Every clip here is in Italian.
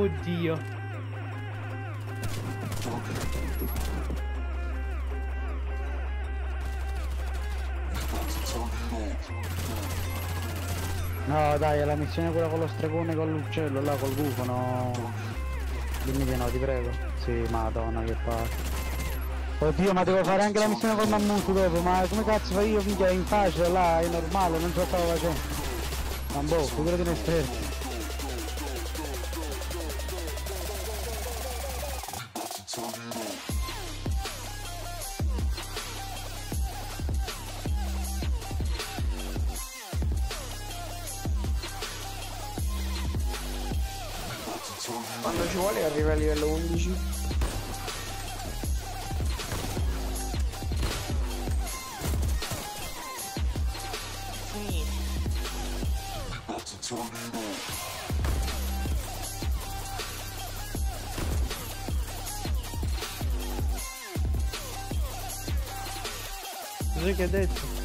Oddio. No dai, è la missione quella con lo stregone con l'uccello là col gufo, no. Dimmi di no, ti prego. Sì, madonna che palle. Oddio, ma devo fare anche la missione col mammut dopo, ma come cazzo fai io, minchia, è in facile là, è normale, non ce la stavo facendo. Ma boh, figurati in esterno. Quando ci vuole arriva a livello 11. Cos'è che hai detto?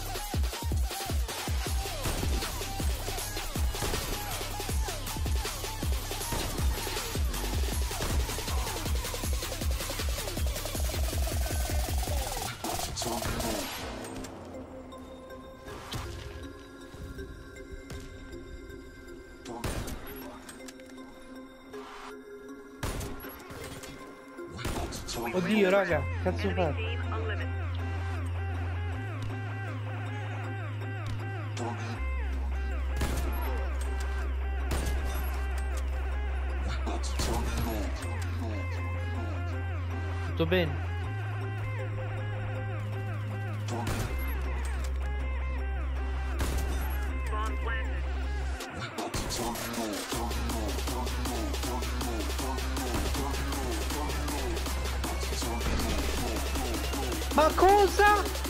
Oddio raga, cazzo fai? Tutto bene? Ma cosa?